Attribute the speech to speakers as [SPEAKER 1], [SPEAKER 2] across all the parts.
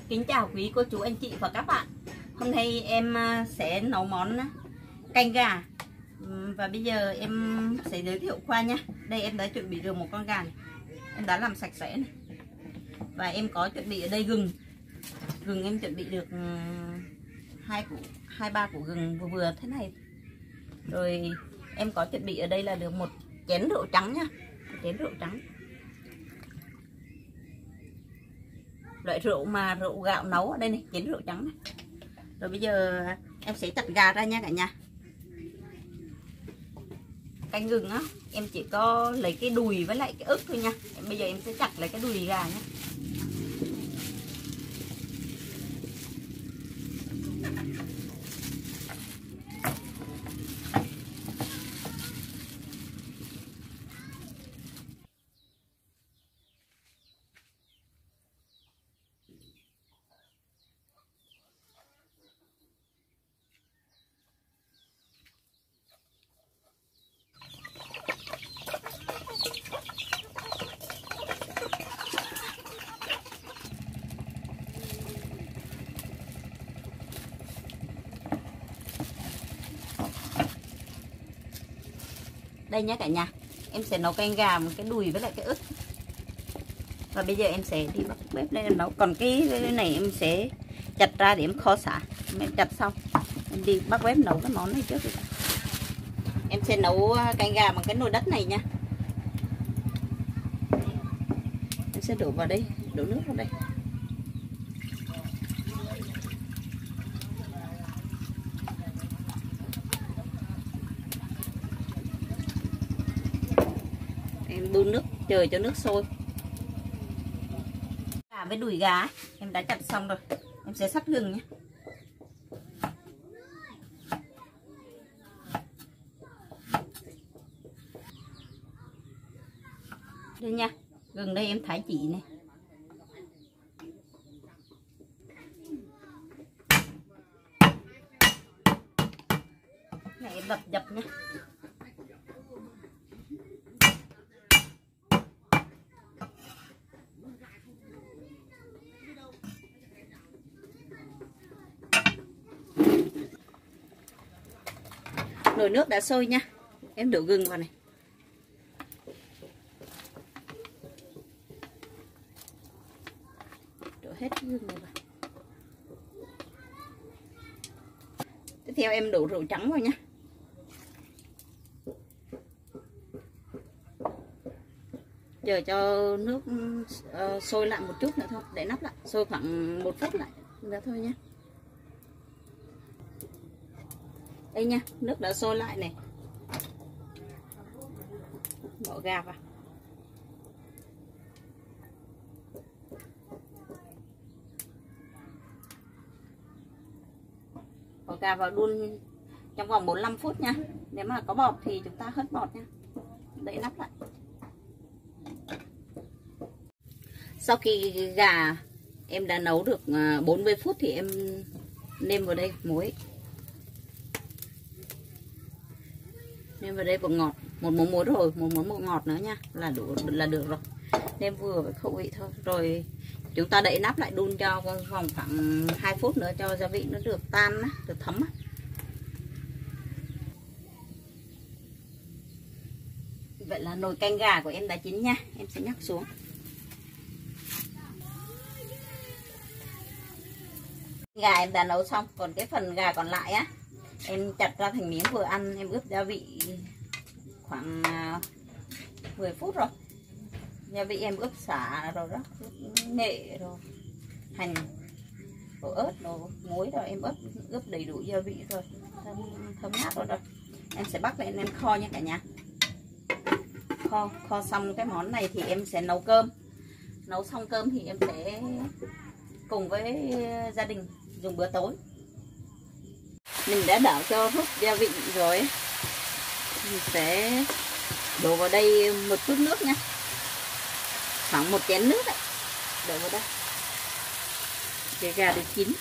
[SPEAKER 1] Kính chào quý cô chú anh chị và các bạn. Hôm nay em sẽ nấu món canh gà. Và bây giờ em sẽ giới thiệu qua nha. Đây em đã chuẩn bị được một con gà này. Em đã làm sạch sẽ này. Và em có chuẩn bị ở đây gừng. Gừng em chuẩn bị được hai ba củ gừng vừa vừa thế này. Rồi em có chuẩn bị ở đây là được một chén rượu trắng nha. Một chén rượu trắng. Loại rượu mà rượu gạo nấu ở đây này, chén rượu trắng này. Rồi bây giờ em sẽ chặt gà ra nha cả nhà. Canh gừng á, em chỉ có lấy cái đùi với lại cái ức thôi nha. Bây giờ em sẽ chặt lấy cái đùi gà nhé. Đây nhé cả nhà, em sẽ nấu canh gà một cái đùi với lại cái ức. Và bây giờ em sẽ đi bắt bếp lên em nấu. Còn cái này em sẽ chặt ra để em kho xả. Em chặt xong em đi bắt bếp nấu cái món này trước. Em sẽ nấu canh gà bằng cái nồi đất này nha. Em sẽ đổ vào đây, đổ nước vào đây. Em đun nước chờ cho nước sôi. Gà với đùi gà em đã chặt xong rồi. Em sẽ xắt gừng nhé. Đây nha, gừng đây em thái chỉ này. Này em đập dập nhé. Nồi nước đã sôi nha. Em đổ gừng vào này. Đổ hết gừng này vào. Tiếp theo em đổ rượu trắng vào nha. Chờ cho nước sôi lại một chút nữa thôi. Để nắp lại. Sôi khoảng 1 phút lại nữa thôi nhé. Đây nha, nước đã sôi lại này. Bỏ gà vào. Bỏ gà vào đun trong vòng 45 phút nha. Nếu mà có bọt thì chúng ta hớt bọt nha. Đậy nắp lại. Sau khi gà em đã nấu được 40 phút thì em nêm vào đây muối. Nêm vào đây bột ngọt, một muỗng muối rồi, một muỗng bột ngọt nữa nha, là đủ là được rồi. Nêm vừa với khẩu vị thôi. Rồi chúng ta đậy nắp lại đun cho vòng khoảng 2 phút nữa cho gia vị nó được tan á, được thấm á. Vậy là nồi canh gà của em đã chín nha, em sẽ nhắc xuống. Gà em đã nấu xong, còn cái phần gà còn lại á em chặt ra thành miếng vừa ăn. Em ướp gia vị khoảng 10 phút rồi. Gia vị em ướp sả rồi đó, ướp nghệ rồi hành rồi ớt rồi muối rồi em ướp đầy đủ gia vị rồi, thơm ngát rồi. Em sẽ bắt lên em kho nha cả nhà. Kho xong cái món này thì em sẽ nấu cơm. Nấu xong cơm thì em sẽ cùng với gia đình dùng bữa tối. Mình đã đảo cho hút gia vị rồi. Mình sẽ đổ vào đây một chút nước nha. Khoảng 1 chén nước đấy. Đổ vào đây. Cái gà được chín.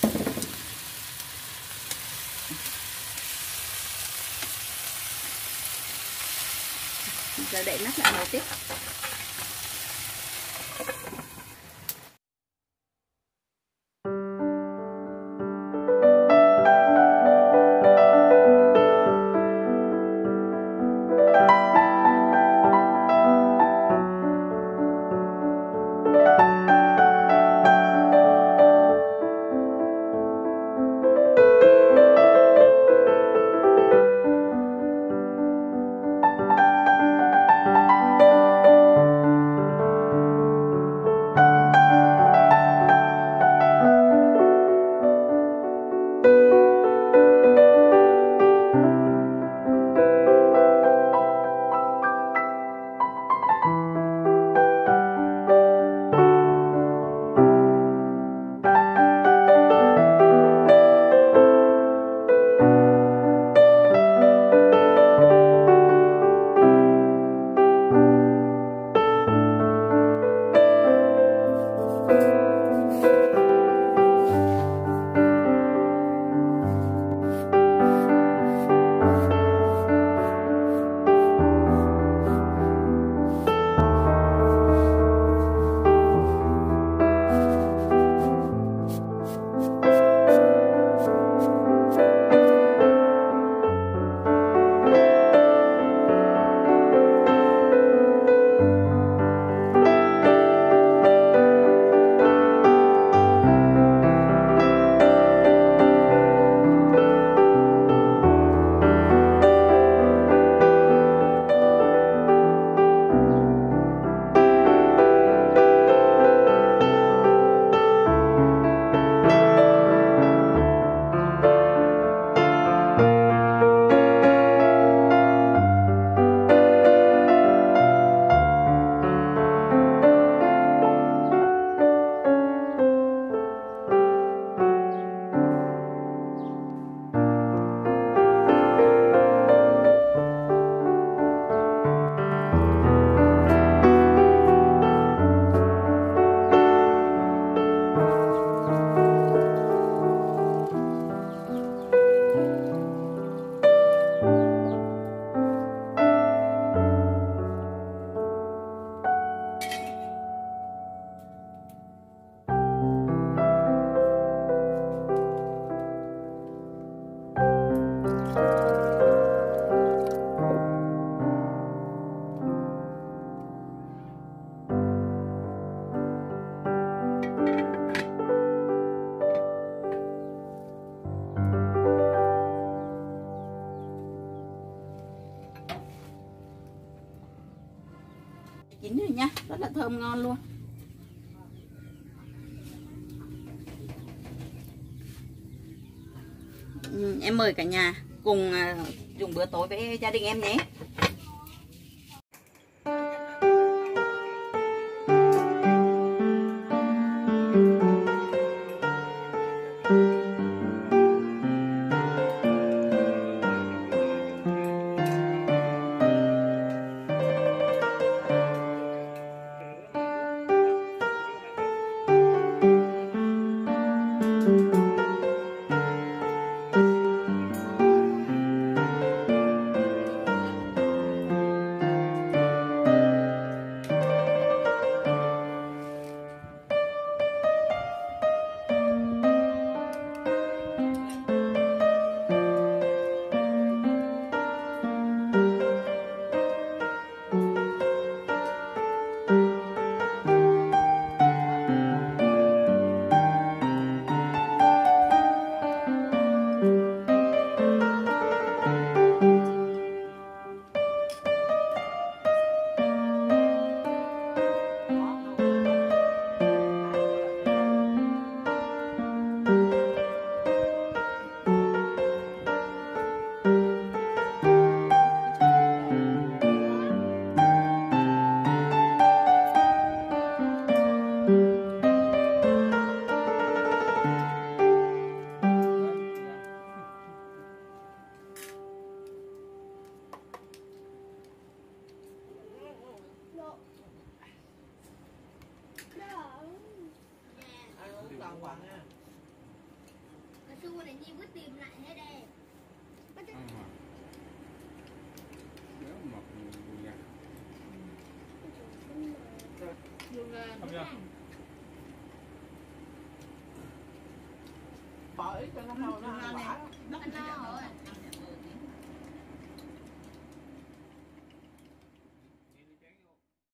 [SPEAKER 1] Giờ đậy nắp lại nấu tiếp. rất là thơm ngon luôn. Em mời cả nhà cùng dùng bữa tối với gia đình em nhé.
[SPEAKER 2] Bỏ ít cho nó hầu nó ăn quả.